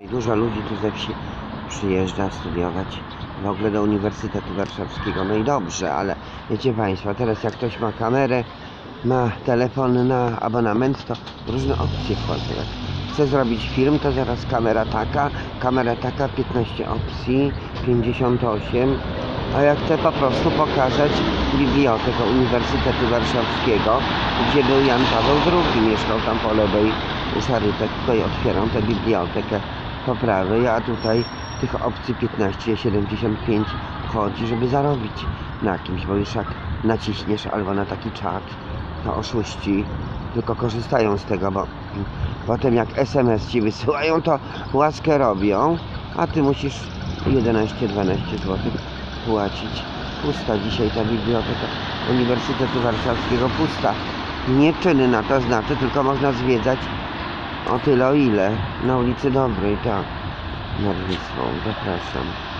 Dużo ludzi tu ze wsi przyjeżdża studiować w ogóle do Uniwersytetu Warszawskiego. No i dobrze, ale wiecie Państwo, teraz jak ktoś ma kamerę, ma telefon na abonament, to różne opcje wchodzą. Jak chce zrobić film, to zaraz kamera taka, 15 opcji, 58. A jak chcę po prostu pokazać bibliotekę Uniwersytetu Warszawskiego, gdzie był Jan Paweł II, mieszkał tam po lewej Szarytek, tutaj otwieram tę bibliotekę po prawej, a tutaj tych opcji 15, 75 chodzi, żeby zarobić na kimś, bo już jak naciśniesz albo na taki czat, to oszuści tylko korzystają z tego, bo potem jak SMS ci wysyłają, to łaskę robią, a ty musisz 11-12 zł płacić. Pusta dzisiaj ta biblioteka Uniwersytetu Warszawskiego, pusta. Nieczynna to znaczy, tylko można zwiedzać o tyle o ile. Na ulicy Dobrej, tak. Nad Wisłą, zapraszam.